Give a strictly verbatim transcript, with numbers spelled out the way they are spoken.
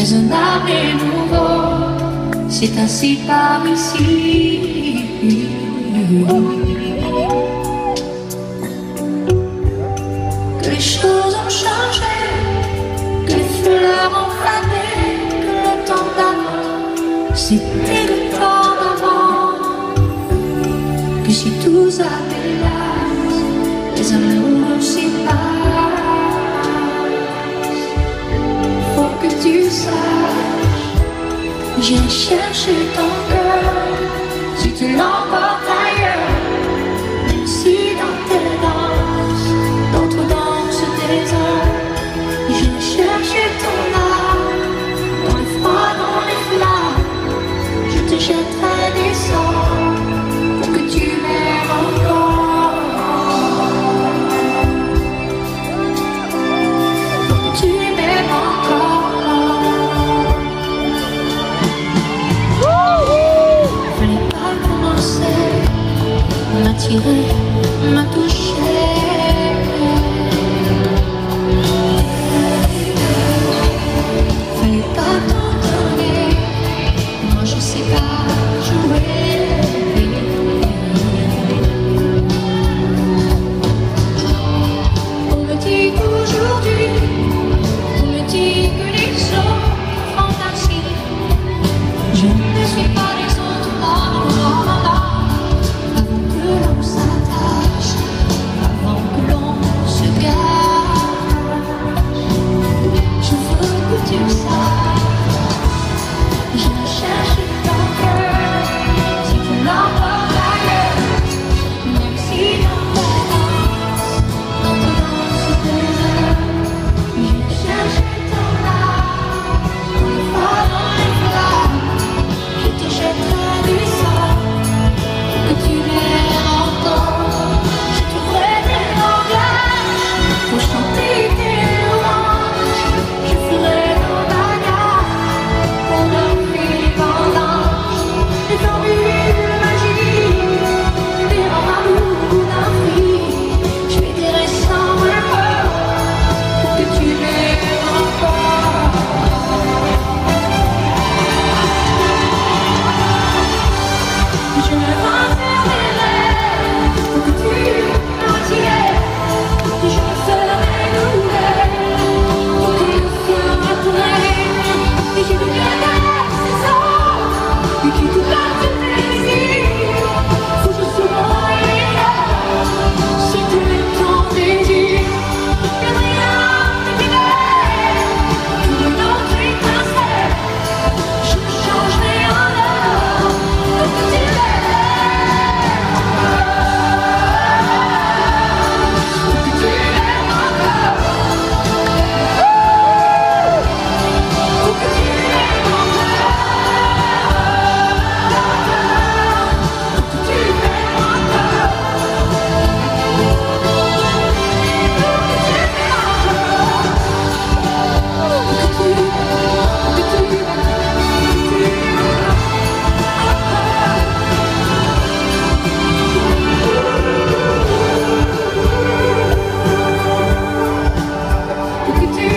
es un âme nouveau, c'est ainsi par ici. Que les choses ont changé, que les fleurs ont fané, que le temps d'avant, c'était le temps d'avant. Que si tout s'appelasse, les amours s'y passent. Faut que tu saches, j'ai cherché ton cœur, si tu l'emportes ailleurs, même si dans tes danses, d'autres dansent des heures. J'ai cherché ton âme, dans le froid, dans les flammes, je te jetterai des sorts pour que tu m'aimes encore, pour que tu m'aimes encore. Fallait pas commencer, m'attirer, m'a touché. Fallait pas t'en donner, moi je sais pas jouer. On me dit qu'aujourd'hui, on me dit que les autres fantasient. Je ne suis pas les autres, non, non, non, non. Avant que l'on s'attache, avant que l'on se gâche, je veux que tu saches, je cherche ton cœur, si tu l'emportes ailleurs, même si dans ta danse, dans ta danse des heures, j'ai cherché ton âme, dans le froid, dans les flammes, je te jetterai du sang, pour que tu m'aimes encore. Je trouverai des langages pour chanter tes louanges, je ferai nos bagages pour dormir en l'ange, des formules magiques, des amours d'un prix. Je vais dire sans le peur pour que tu m'aimes encore. Je me renfermerai pour que tu m'attières, et je me ferai nouvelle pour que le feu m'apprenne, et je deviendrai ces hommes et qui te donnent du plaisir. Faut que je sois meilleur, si tu es ton désir, que rien ne t'éveille, pour une autre étincelle, je me changerai en or pour que tu m'aimes. Que tu